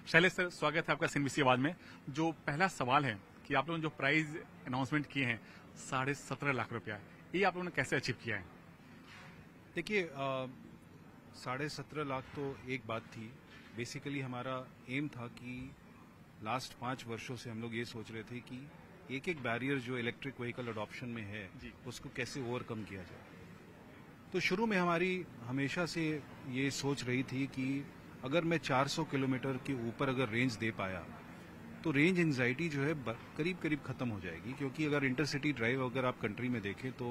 Shailesh sir, स्वागत है आपका सीएनबीसी आवाज में। जो पहला सवाल है कि आप लोगों ने जो प्राइस अनाउंसमेंट किए हैं 17.5 लाख रुपया, ये आप लोगों ने कैसे अचीव किया है? देखिए 17.5 लाख तो एक बात थी। बेसिकली हमारा एम था कि लास्ट 5 वर्षों से हम लोग ये सोच रहे थे कि एक एक बैरियर जो इलेक्ट्रिक व्हीकल अडॉप्शन में है उसको कैसे ओवरकम किया जाए। तो शुरू में हमारी हमेशा से ये सोच रही थी कि अगर मैं 400 किलोमीटर के ऊपर अगर रेंज दे पाया तो रेंज एंजाइटी जो है करीब करीब खत्म हो जाएगी, क्योंकि अगर इंटरसिटी ड्राइव अगर आप कंट्री में देखें तो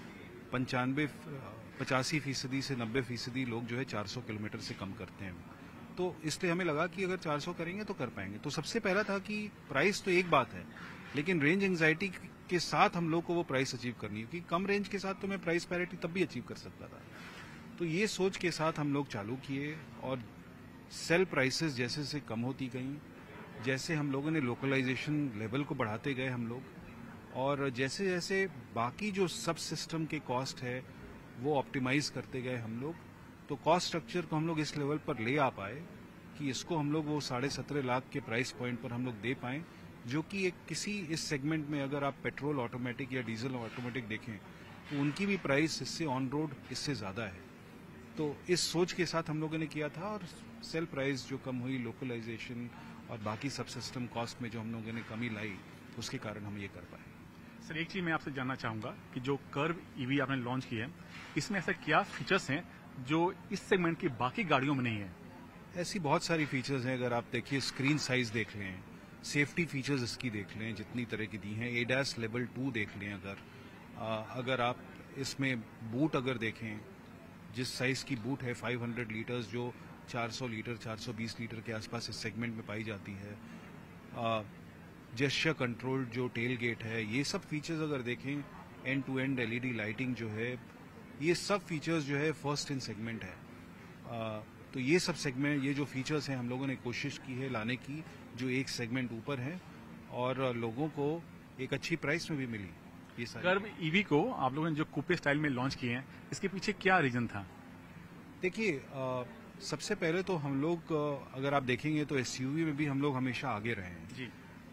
85% से 90% लोग जो है 400 किलोमीटर से कम करते हैं। तो इसलिए हमें लगा कि अगर 400 करेंगे तो कर पाएंगे। तो सबसे पहला था कि प्राइस तो एक बात है, लेकिन रेंज एंजाइटी के साथ हम लोग को वो प्राइस अचीव करनी है, क्योंकि कम रेंज के साथ तो मैं प्राइस पैरिटी तब भी अचीव कर सकता था। तो ये सोच के साथ हम लोग चालू किए और सेल प्राइसेस जैसे से कम होती गई, जैसे हम लोगों ने लोकलाइजेशन लेवल को बढ़ाते गए हम लोग, और जैसे जैसे बाकी जो सब सिस्टम के कॉस्ट है वो ऑप्टिमाइज करते गए हम लोग, तो कॉस्ट स्ट्रक्चर को हम लोग इस लेवल पर ले आ पाए कि इसको हम लोग वो 17.5 लाख के प्राइस पॉइंट पर हम लोग दे पाएं, जो कि एक किसी इस सेगमेंट में अगर आप पेट्रोल ऑटोमेटिक या डीजल ऑटोमेटिक देखें तो उनकी भी प्राइस इससे ऑन रोड इससे ज़्यादा है। तो इस सोच के साथ हम लोगों ने किया था, और सेल प्राइस जो कम हुई, लोकलाइजेशन और बाकी सब सिस्टम कॉस्ट में जो हम लोगों ने कमी लाई, उसके कारण हम ये कर पाए। सर, एक चीज मैं आपसे जानना चाहूंगा कि जो कर्व ईवी आपने लॉन्च की है, इसमें ऐसा क्या फीचर्स हैं जो इस सेगमेंट की बाकी गाड़ियों में नहीं है? ऐसी बहुत सारी फीचर्स हैं। अगर आप देखिए, स्क्रीन साइज देख लें, सेफ्टी फीचर्स इसकी देख लें जितनी तरह की दी हैं, एडास लेवल 2 देख लें, अगर आप इसमें बूट अगर देखें, जिस साइज की बूट है 500 लीटर्स, जो 400 लीटर 420 लीटर के आसपास इस सेगमेंट में पाई जाती है, जेस्चर कंट्रोल जो टेल गेट है, ये सब फीचर्स अगर देखें, end to end LED lighting जो है, ये सब फीचर्स जो है फर्स्ट इन सेगमेंट है। तो ये सब सेगमेंट, ये जो फीचर्स हैं हम लोगों ने कोशिश की है लाने की, जो एक सेगमेंट ऊपर है और लोगों को एक अच्छी प्राइस में भी मिली। ये कर्व ईवी को आप लोगों ने जो कूपे स्टाइल में लॉन्च किए हैं, इसके पीछे क्या रीजन था? देखिए, सबसे पहले तो हम लोग अगर आप देखेंगे तो एसयूवी में भी हम लोग हमेशा आगे रहे हैं जी।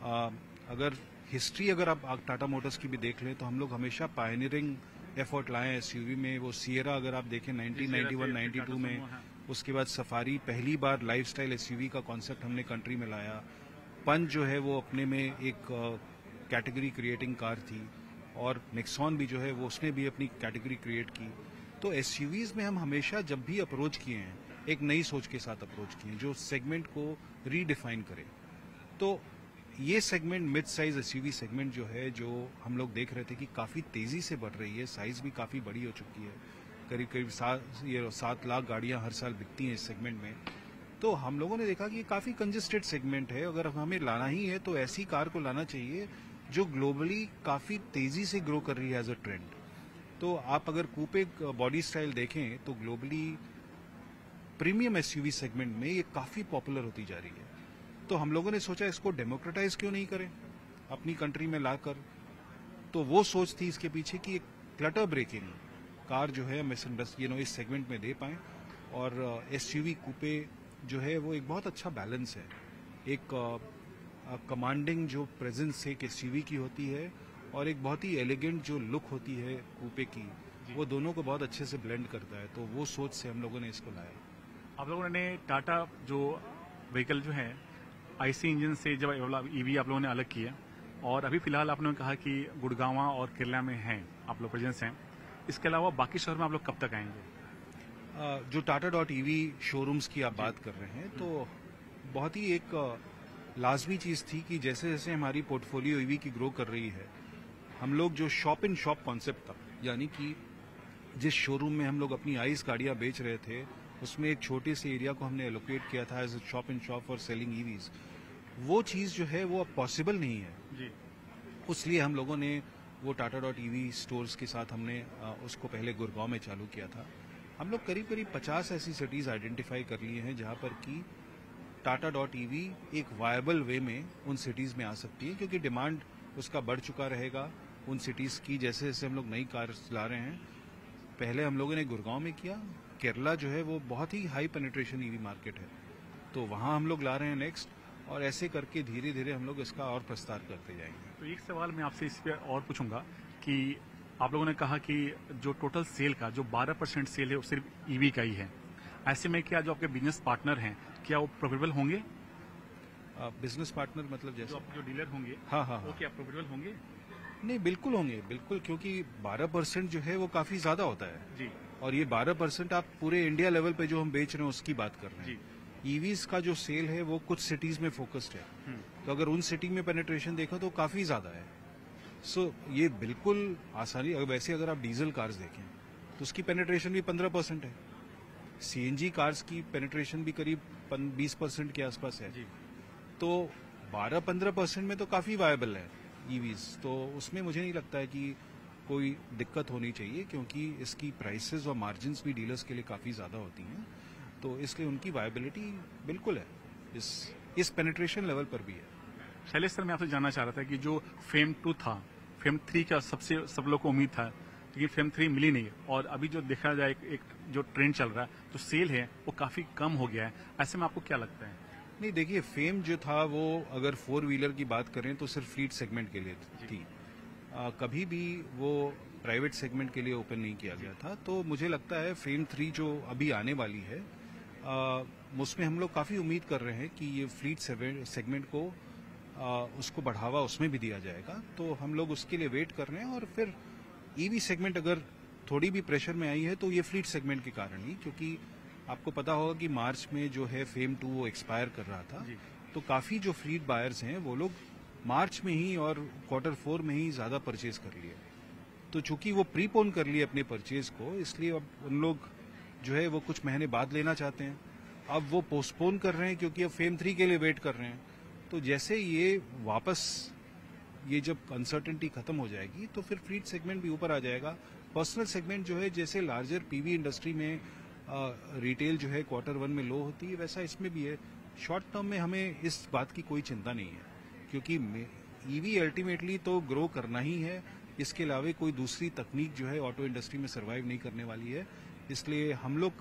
अगर हिस्ट्री अगर आप टाटा मोटर्स की भी देख लें तो हम लोग हमेशा पायनियरिंग एफर्ट लाए एसयूवी में। वो सियरा अगर आप देखें 1991-92 में, उसके बाद सफारी, पहली बार लाइफस्टाइल एसयूवी का कॉन्सेप्ट हमने कंट्री में लाया। पंच जो है वो अपने में एक कैटेगरी क्रिएटिंग कार थी, और नेक्सॉन भी जो है वो उसने भी अपनी कैटेगरी क्रिएट की। तो एसयूवीज में हम हमेशा जब भी अप्रोच किए हैं, एक नई सोच के साथ अप्रोच किए हैं जो सेगमेंट को रीडिफाइन करे। तो ये segment, mid size SUV segment जो है, जो हम लोग देख रहे थे कि काफी तेजी से बढ़ रही है, साइज भी काफी बड़ी हो चुकी है, करीब करीब 7 लाख गाड़ियां हर साल बिकती हैं इस सेगमेंट में। तो हम लोगों ने देखा कि ये काफी कंजेस्टेड सेगमेंट है, अगर हमें लाना ही है तो ऐसी कार को लाना चाहिए जो ग्लोबली काफी तेजी से ग्रो कर रही है एज अ ट्रेंड। तो आप अगर कूपे बॉडी स्टाइल देखें तो ग्लोबली प्रीमियम एसयूवी सेगमेंट में ये काफी पॉपुलर होती जा रही है। तो हम लोगों ने सोचा इसको डेमोक्रेटाइज क्यों नहीं करें अपनी कंट्री में लाकर। तो वो सोच थी इसके पीछे कि एक क्लटर ब्रेकिंग कार जो है इस सेगमेंट में दे पाएं, और एसयूवी कूपे जो है वो एक बहुत अच्छा बैलेंस है। एक कमांडिंग जो प्रेजेंस एक एसयूवी की होती है और एक बहुत ही एलिगेंट जो लुक होती है कूपे की, वो दोनों को बहुत अच्छे से ब्लेंड करता है। तो वो सोच से हम लोगों ने इसको लाया। आप लोगों ने टाटा जो व्हीकल जो है आईसी इंजन से जब ईवी आप लोगों ने अलग किया, और अभी फिलहाल आपने कहा कि गुड़गांवा और केरला में हैं आप लोग प्रेजेंस हैं, इसके अलावा बाकी शहर में आप लोग कब तक आएंगे? जो टाटा.ईवी शोरूम्स की आप बात कर रहे हैं, तो बहुत ही एक लाजमी चीज थी कि जैसे जैसे हमारी पोर्टफोलियो ईवी की ग्रो कर रही है, हम लोग जो शॉप इन शॉप कॉन्सेप्ट था, यानी कि जिस शोरूम में हम लोग अपनी आइस गाड़ियां बेच रहे थे, उसमें एक छोटे से एरिया को हमने एलोकेट किया था as a shop in shop for selling EVs. वो चीज जो है वो अब पॉसिबल नहीं है जी। इसलिए हम लोगों ने वो टाटा.ईवी स्टोर्स के साथ हमने उसको पहले गुड़गांव में चालू किया था। हम लोग करीब करीब 50 ऐसी सिटीज आइडेंटिफाई कर लिए हैं जहां पर कि टाटा.ईवी एक वायबल वे में उन सिटीज में आ सकती है, क्योंकि डिमांड उसका बढ़ चुका रहेगा उन सिटीज की। जैसे जैसे हम लोग नई कार ला रहे हैं, पहले हम लोगों ने गुड़गांव में किया, केरला जो है वो बहुत ही हाई पेनिट्रेशन ईवी मार्केट है, तो वहाँ हम लोग ला रहे हैं नेक्स्ट, और ऐसे करके धीरे धीरे हम लोग इसका और प्रस्तार करते जाएंगे। तो एक सवाल मैं आपसे इस पे और पूछूंगा कि आप लोगों ने कहा कि जो टोटल सेल का जो 12% सेल है वो सिर्फ ईवी का ही है। ऐसे में क्या जो आपके बिजनेस पार्टनर हैं क्या वो प्रोफिटेबल होंगे? बिजनेस पार्टनर मतलब जैसे जो आपके जो डीलर होंगे हाँ हाँ वो हाँ, क्या प्रोफिटेबल होंगे? नहीं बिल्कुल होंगे, बिल्कुल, क्योंकि 12% जो है वो काफी ज्यादा होता है। जी और ये 12% आप पूरे इंडिया लेवल पे जो हम बेच रहे हैं उसकी बात कर रहे जी। हैं। ईवीज का जो सेल है वो कुछ सिटीज में फोकस्ड है, तो अगर उन सिटी में पेनिट्रेशन देखो तो काफी ज्यादा है। सो ये बिल्कुल आसानी, वैसे अगर आप डीजल कार्स देखें तो उसकी पेनिट्रेशन भी 15% है, सीएनजी कार्स की पेनिट्रेशन भी करीब 20% के आसपास है। जी। तो 12-15% में तो काफी वायबल है ईवीज, तो उसमें मुझे नहीं लगता है कि कोई दिक्कत होनी चाहिए, क्योंकि इसकी प्राइसेस और मार्जिन्स भी डीलर्स के लिए काफी ज्यादा होती हैं, तो इसलिए उनकी वायबिलिटी बिल्कुल है, इस पेनिट्रेशन लेवल पर भी है। शैलेश सर, मैं आपसे जानना चाह रहा था कि जो फेम 2 था, फेम 3 का सब लोग को उम्मीद था, लेकिन फेम 3 मिली नहीं, और अभी जो देखा जाए एक जो ट्रेंड चल रहा है तो सेल है वो काफी कम हो गया है। ऐसे में आपको क्या लगता है? नहीं देखिए, फेम जो था वो अगर 4 व्हीलर की बात करें तो सिर्फ फ्लीट सेगमेंट के लिए थी, कभी भी वो प्राइवेट सेगमेंट के लिए ओपन नहीं किया गया था। तो मुझे लगता है फेम 3 जो अभी आने वाली है उसमें हम लोग काफी उम्मीद कर रहे हैं कि ये फ्लीट सेगमेंट को उसको बढ़ावा उसमें भी दिया जाएगा, तो हम लोग उसके लिए वेट कर रहे हैं। और फिर ईवी सेगमेंट अगर थोड़ी भी प्रेशर में आई है तो ये फ्लीट सेगमेंट के कारण ही, क्योंकि आपको पता होगा कि मार्च में जो है फेम 2 वो एक्सपायर कर रहा था, तो काफी जो फ्लीट बायर्स हैं वो लोग मार्च में ही और Q4 में ही ज्यादा परचेज कर लिए। तो चूंकि वो प्रीपोन कर लिए अपने परचेज को, इसलिए अब उन लोग जो है वो कुछ महीने बाद लेना चाहते हैं। अब वो पोस्टपोन कर रहे हैं क्योंकि अब फेम 3 के लिए वेट कर रहे हैं। तो जैसे ये वापस ये जब अनसर्टेनिटी खत्म हो जाएगी तो फिर फ्लीट सेगमेंट भी ऊपर आ जाएगा। पर्सनल सेगमेंट जो है, जैसे लार्जर पीवी इंडस्ट्री में रिटेल जो है Q1 में लो होती है, वैसा इसमें भी है। शॉर्ट टर्म में हमें इस बात की कोई चिंता नहीं है, क्योंकि ईवी अल्टीमेटली तो ग्रो करना ही है, इसके अलावा कोई दूसरी तकनीक जो है ऑटो इंडस्ट्री में सर्वाइव नहीं करने वाली है। इसलिए हम लोग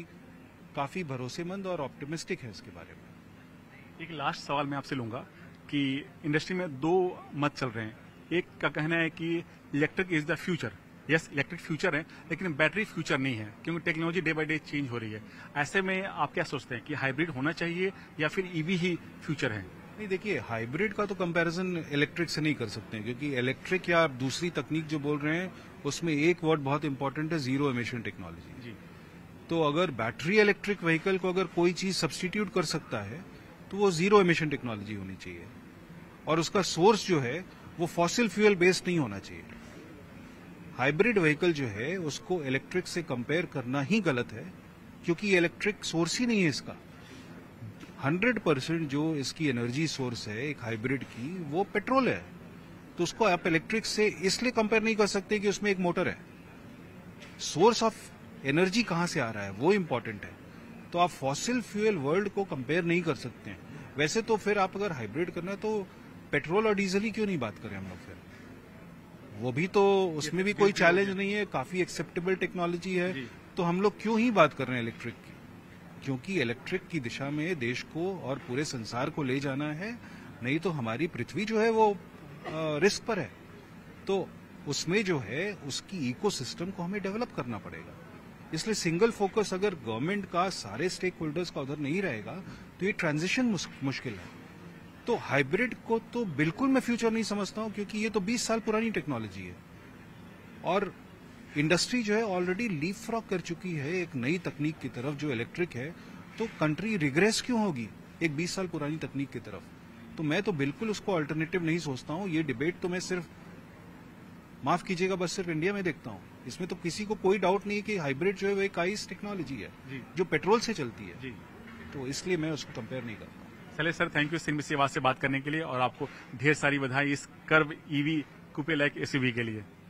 काफी भरोसेमंद और ऑप्टिमिस्टिक है इसके बारे में। एक लास्ट सवाल मैं आपसे लूंगा कि इंडस्ट्री में 2 मत चल रहे हैं। एक का कहना है कि electric is the future. Yes, electric future है, लेकिन बैटरी फ्यूचर नहीं है, क्योंकि technology day by day change हो रही है। ऐसे में आप क्या सोचते हैं कि हाइब्रिड होना चाहिए या फिर ईवी ही फ्यूचर है? नहीं देखिए, हाइब्रिड का तो कंपैरिजन इलेक्ट्रिक से नहीं कर सकते हैं, क्योंकि इलेक्ट्रिक या दूसरी तकनीक जो बोल रहे हैं उसमें एक वर्ड बहुत इंपॉर्टेंट है, जीरो एमिशन टेक्नोलॉजी। जी। तो अगर बैटरी इलेक्ट्रिक व्हीकल को अगर कोई चीज सब्सटीट्यूट कर सकता है तो वो जीरो एमिशन टेक्नोलॉजी होनी चाहिए, और उसका सोर्स जो है वो फॉसिल फ्यूल बेस्ड नहीं होना चाहिए। हाइब्रिड व्हीकल जो है उसको इलेक्ट्रिक से कंपेयर करना ही गलत है, क्योंकि इलेक्ट्रिक सोर्स ही नहीं है इसका। 100% जो इसकी एनर्जी सोर्स है एक हाइब्रिड की, वो पेट्रोल है। तो उसको आप इलेक्ट्रिक से इसलिए कंपेयर नहीं कर सकते कि उसमें एक मोटर है। सोर्स ऑफ एनर्जी कहां से आ रहा है वो इंपॉर्टेंट है। तो आप फॉसिल फ्यूल वर्ल्ड को कंपेयर नहीं कर सकते हैं। वैसे तो फिर आप अगर हाइब्रिड करना है तो पेट्रोल और डीजल ही क्यों नहीं बात करें हम लोग, फिर वो भी तो उसमें भी कोई चैलेंज नहीं है, काफी एक्सेप्टेबल टेक्नोलॉजी है। तो हम लोग क्यों ही बात कर रहे हैं इलेक्ट्रिक की? क्योंकि इलेक्ट्रिक की दिशा में देश को और पूरे संसार को ले जाना है, नहीं तो हमारी पृथ्वी जो है वो रिस्क पर है। तो उसमें जो है उसकी इकोसिस्टम को हमें डेवलप करना पड़ेगा। इसलिए सिंगल फोकस अगर गवर्नमेंट का सारे स्टेक होल्डर्स का उधर नहीं रहेगा तो ये ट्रांजिशन मुश्किल है। तो हाइब्रिड को तो बिल्कुल मैं फ्यूचर नहीं समझता हूं, क्योंकि ये तो 20 साल पुरानी टेक्नोलॉजी है और इंडस्ट्री जो है ऑलरेडी लीप फ्रॉग कर चुकी है एक नई तकनीक की तरफ जो इलेक्ट्रिक है। तो कंट्री रिग्रेस क्यों होगी एक 20 साल पुरानी तकनीक की तरफ? तो मैं तो बिल्कुल उसको अल्टरनेटिव नहीं सोचता हूं। ये डिबेट तो मैं सिर्फ, माफ कीजिएगा, बस सिर्फ इंडिया में देखता हूं। इसमें तो किसी को कोई डाउट नहीं है कि हाइब्रिड जो है वो एक आइस टेक्नोलॉजी है जो पेट्रोल से चलती है। जी। तो इसलिए मैं उसको कंपेयर नहीं करता। चलिए सर, थैंक यू सिंह से बात करने के लिए, और आपको ढेर सारी बधाई इस Curvv EV coupe like SUV के लिए।